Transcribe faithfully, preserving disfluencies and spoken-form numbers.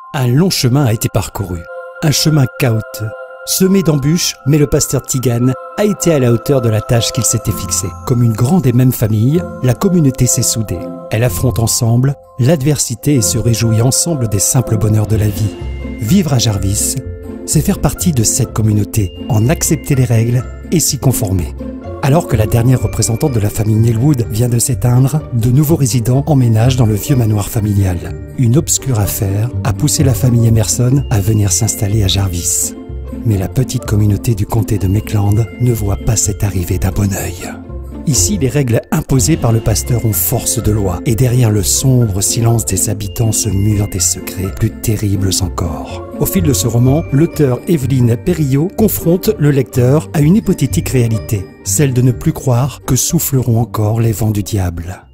Un long chemin a été parcouru, un chemin chaotique, semé d'embûches, mais le pasteur Tigane a été à la hauteur de la tâche qu'il s'était fixée. Comme une grande et même famille, la communauté s'est soudée. Elle affronte ensemble l'adversité et se réjouit ensemble des simples bonheurs de la vie. Vivre à Jarvis, c'est faire partie de cette communauté, en accepter les règles et s'y conformer. Alors que la dernière représentante de la famille Neilwood vient de s'éteindre, de nouveaux résidents emménagent dans le vieux manoir familial. Une obscure affaire a poussé la famille Emerson à venir s'installer à Jarvis. Mais la petite communauté du comté de Maitland ne voit pas cette arrivée d'un bon œil. Ici, les règles imposées par le pasteur ont force de loi, et derrière le sombre silence des habitants se murent des secrets plus terribles encore. Au fil de ce roman, l'auteur Evelyn Perillo confronte le lecteur à une hypothétique réalité, celle de ne plus croire que souffleront encore les vents du diable.